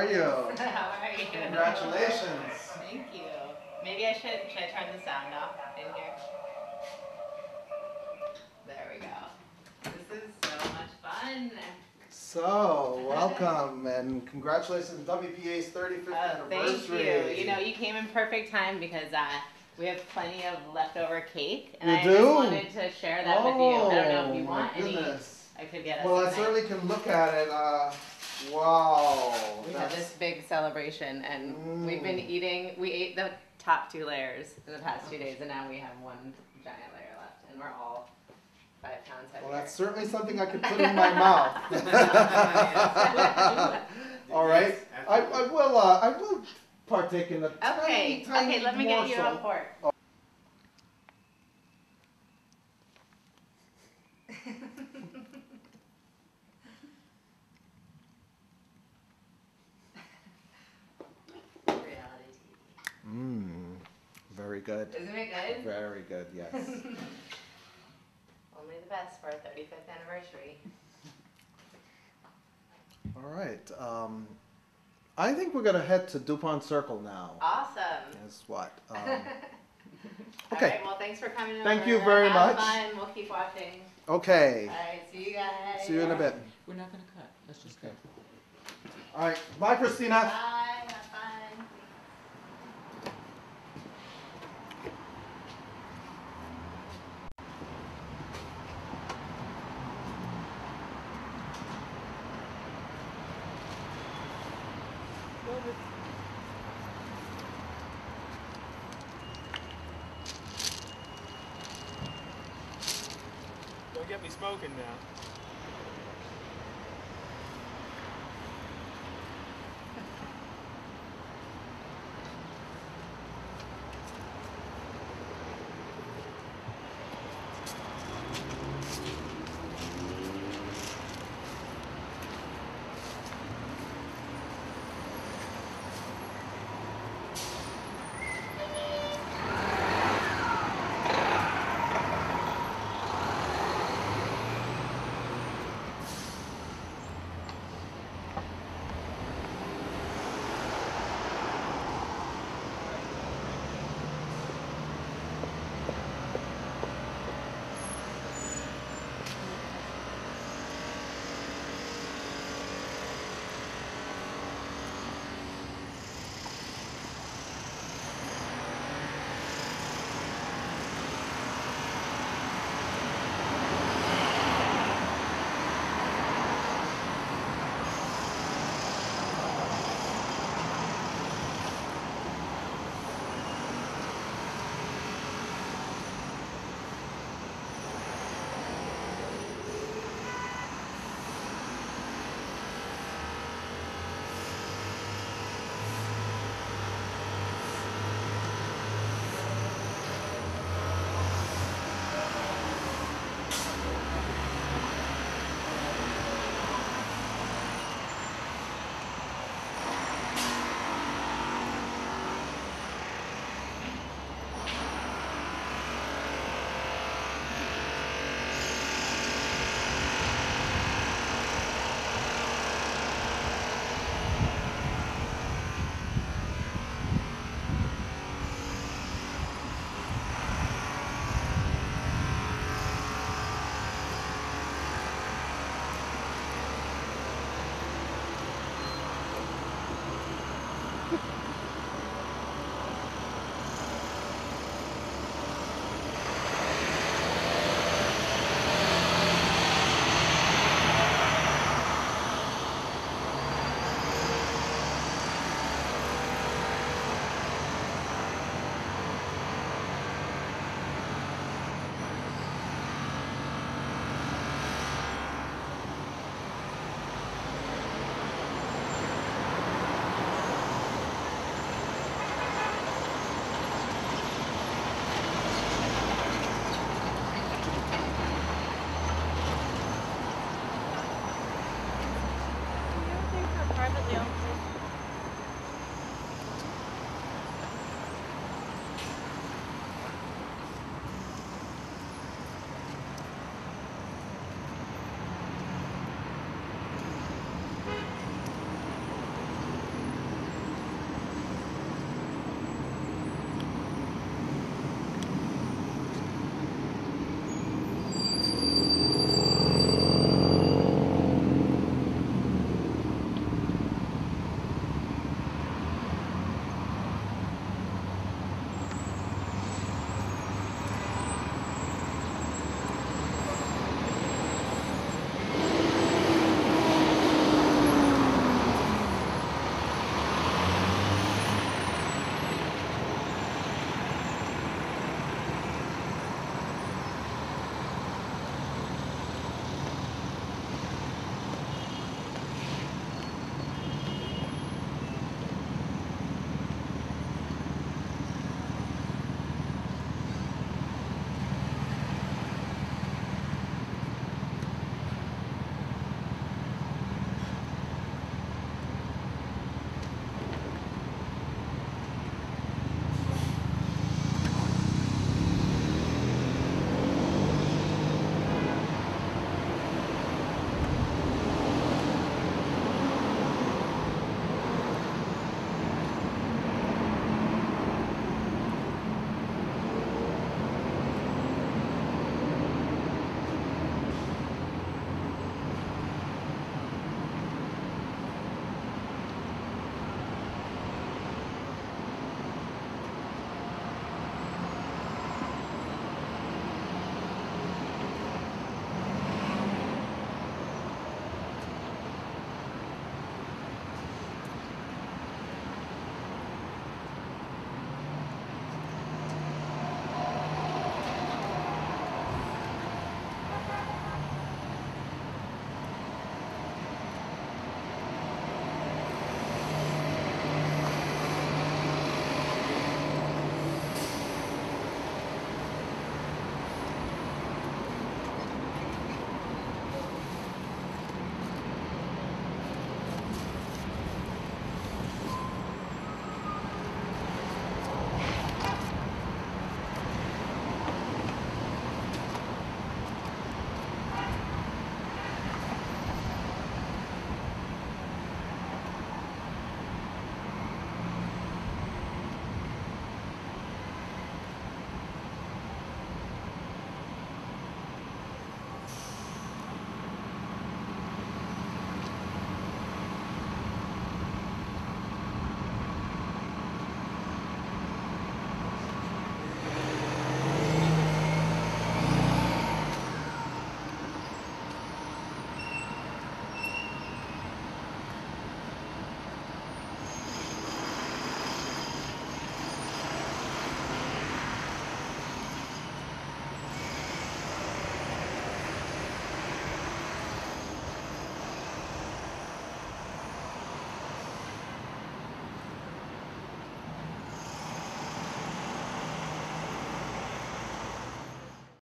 are you? How are you? Congratulations. Thank you. Maybe I should I turn the sound off in here? There we go. This is so much fun. So, welcome and congratulations on WPA's 35th anniversary. Thank you. You know, you came in perfect time because we have plenty of leftover cake. And You I do? just wanted to share that with you. I don't know if you Oh, want my any. goodness. I could get us Well, I some certainly can look at it. Wow. We had this big celebration, and we've been eating. We ate the top 2 layers in the past 2 days, and now we have 1 giant layer left, and we're all 5 pounds heavier. Well, that's certainly something I could put in my mouth. All right. I will partake in a tiny Okay, let me get you a morsel. fork. Reality TV. Very good. Isn't it good? Very good, yes. Only the best for our 35th anniversary. All right. I think we're going to head to DuPont Circle now. Awesome. Is what? Okay. All Okay. right, well, thanks for coming over. Thank you very much. Have fun. We'll keep watching. Okay. All right, see you guys. See you in a bit. We're not going to cut. Let's just go. All right. Bye, Christina. Bye. Have fun. Don't get me smoking now. Privately owned.